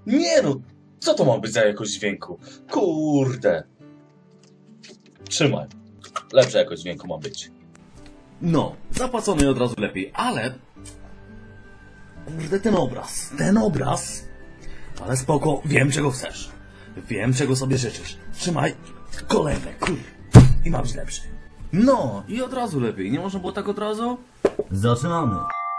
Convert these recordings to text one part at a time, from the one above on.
Nie no, co to ma być za jakość dźwięku? Kurde. Trzymaj. Lepsza jakość dźwięku ma być. No, zapłacony od razu lepiej, ale... Kurde, ten obraz... Ale spoko, wiem czego chcesz. Wiem czego sobie życzysz. Trzymaj, kolejny, kurde. I ma być lepszy. No, i od razu lepiej. Nie można było tak od razu? Zaczynamy.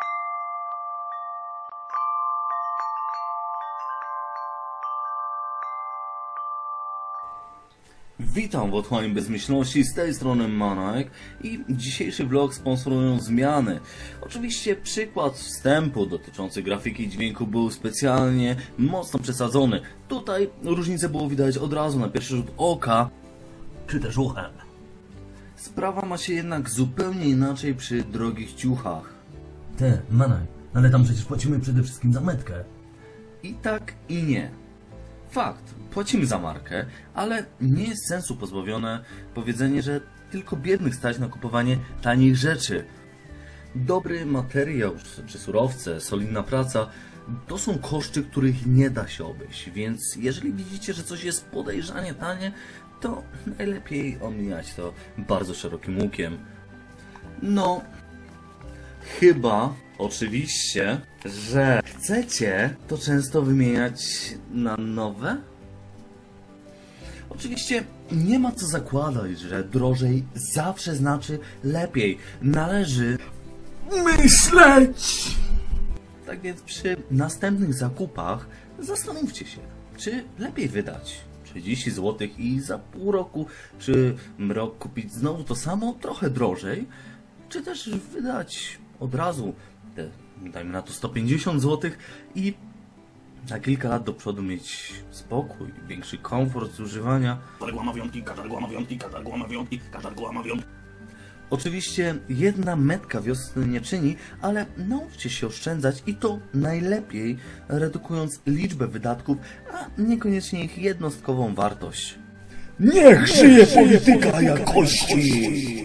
Witam w Otchłani Bezmyślności, z tej strony Manojek i dzisiejszy vlog sponsorują zmiany. Oczywiście przykład wstępu dotyczący grafiki i dźwięku był specjalnie mocno przesadzony. Tutaj różnicę było widać od razu na pierwszy rzut oka, czy też uchem. Sprawa ma się jednak zupełnie inaczej przy drogich ciuchach. Manoj, ale tam przecież płacimy przede wszystkim za metkę. I tak i nie. Fakt, płacimy za markę, ale nie jest sensu pozbawione powiedzenie, że tylko biednych stać na kupowanie tanich rzeczy. Dobry materiał czy surowce, solidna praca to są koszty, których nie da się obejść, więc jeżeli widzicie, że coś jest podejrzanie tanie, to najlepiej omijać to bardzo szerokim łukiem. No, chyba, oczywiście, że chcecie to często wymieniać na nowe? Oczywiście nie ma co zakładać, że drożej zawsze znaczy lepiej. Należy myśleć! Tak więc przy następnych zakupach zastanówcie się, czy lepiej wydać 30 zł i za pół roku czy rok kupić znowu to samo, trochę drożej, czy też wydać od razu te, dajmy na to 150 zł i na kilka lat do przodu mieć spokój, większy komfort z używania. Katargła ma wyjątki, katargła ma wyjątki, katargła ma wyjątki, katargła ma wyjątki. Oczywiście jedna metka wiosny nie czyni, ale nauczcie się oszczędzać i to najlepiej redukując liczbę wydatków, a niekoniecznie ich jednostkową wartość. Niech żyje polityka jakości!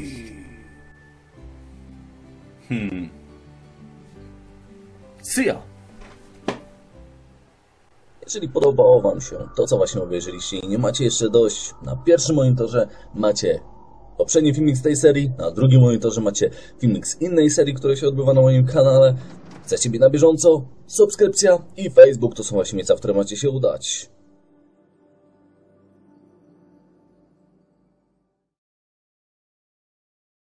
Syja! Jeżeli podobało Wam się to, co właśnie obejrzeliście i nie macie jeszcze dość, na pierwszym monitorze macie poprzedni filmik z tej serii, na drugim monitorze macie filmik z innej serii, która się odbywa na moim kanale. Chcecie być na bieżąco? Subskrypcja i Facebook to są właśnie miejsca, w które macie się udać.